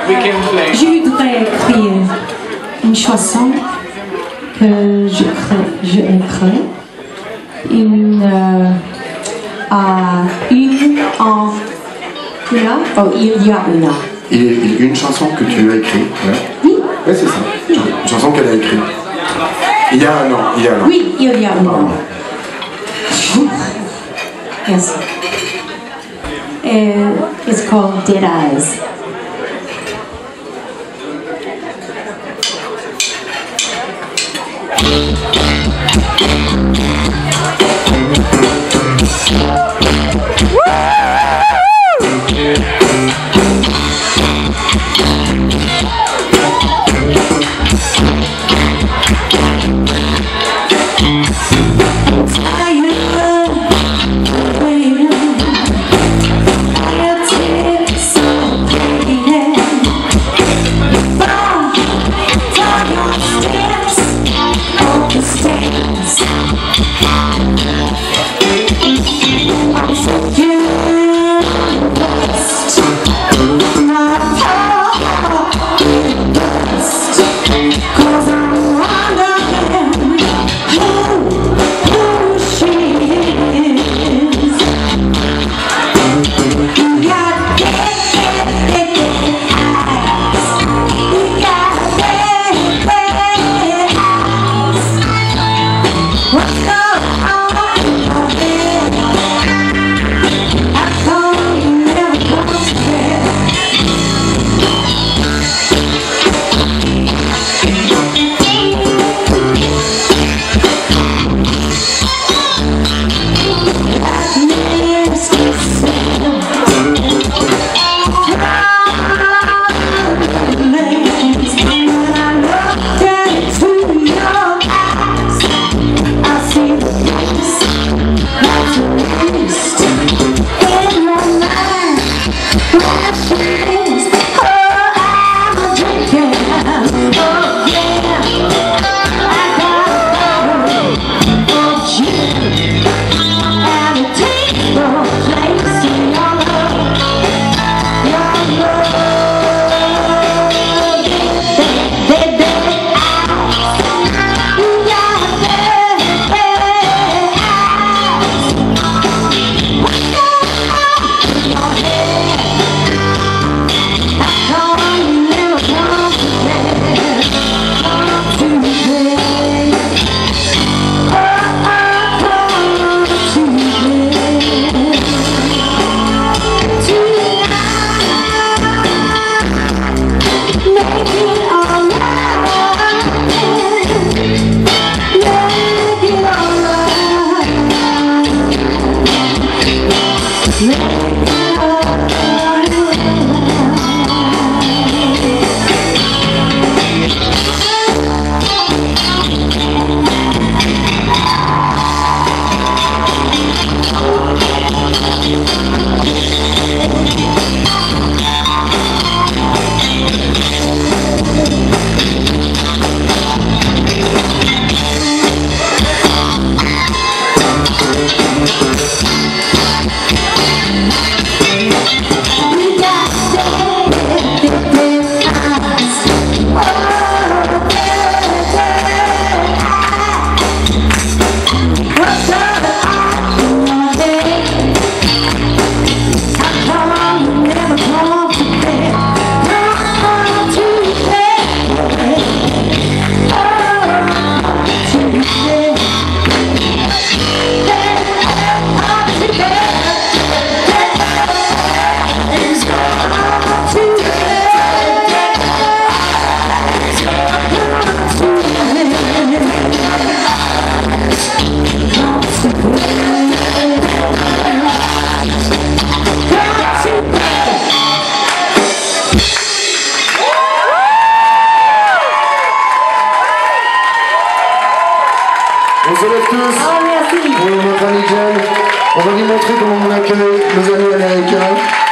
Je voudrais écrire une chanson que je écris. Une une chanson que tu as écrite. Oui. Ouais, c'est ça. Une chanson qu'elle a écrite. Il y a un an. Oui, il y a un an. Yes. It's called Dead Eyes. On se lève tous pour notre ami Jen. On va lui montrer comment on accueille nos amis américains.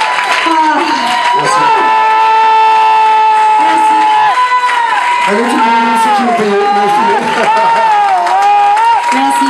Merci. Allez, tout le monde, ceux qui ont payé. Merci.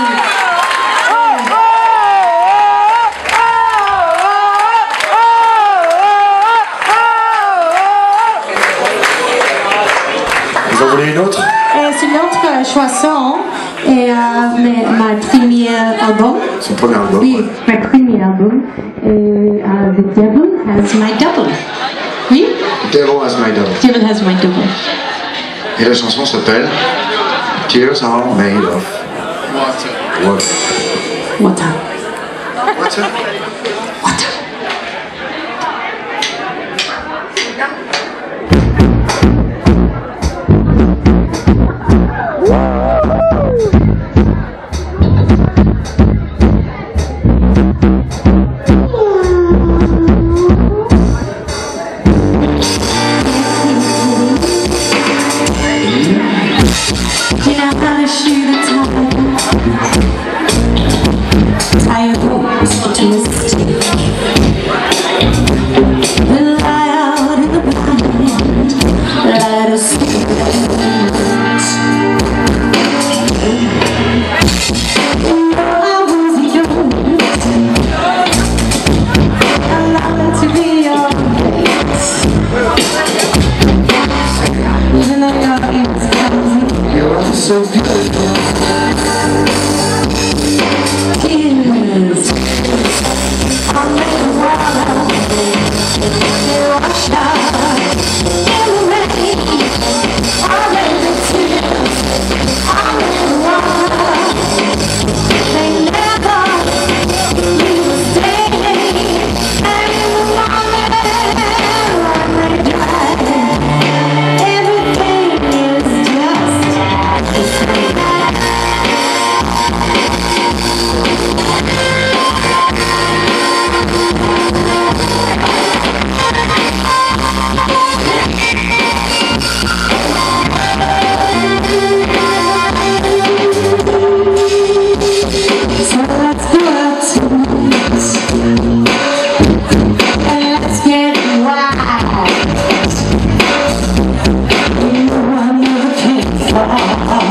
une autre? C'est une autre chanson et ma première album. Son premier album. Oui, ma premier album. The Devil Has My Double. Oui? Devil Has My Double. Devil Has My Double. Et la chanson s'appelle Tears Are Made of Water. Water. Water. Water. Tired hopes to mistake. We'll lie out in the blind. Let us I was young. Allow me to be your place. Even though your ears come. You're so beautiful. Tears on the water. They wash out in the rain. All in the tears, all in the water. They never leave a stain. And in the moment when they dry, everything is just the same. So let's go out tonight and let's get wild. You know I never can fall.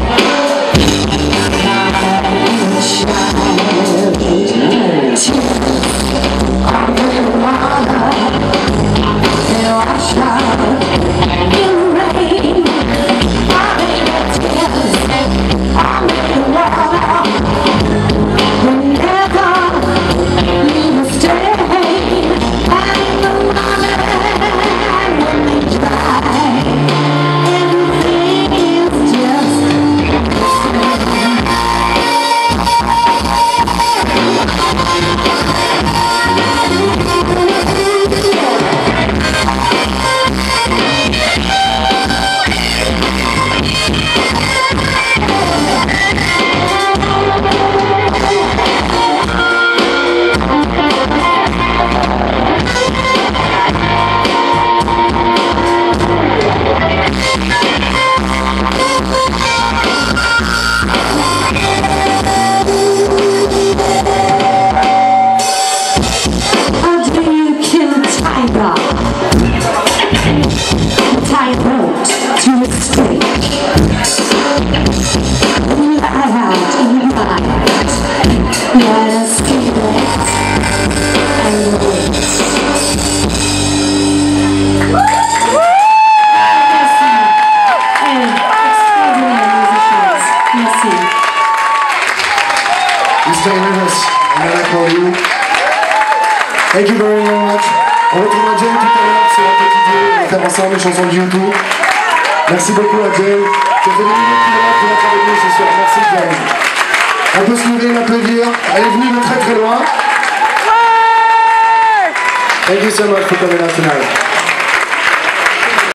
Thank you very much. On retrouve Adjel tout à l'heure sur la petite vidéo. On va faire ensemble une chanson du YouTube. Merci beaucoup Adjel. Ça fait 2 minutes qu'il est là pour être avec nous ce soir. Merci Adjel. On peut se lever et l'applaudir. Elle est venue de très très loin. Thank you so much for coming out tonight.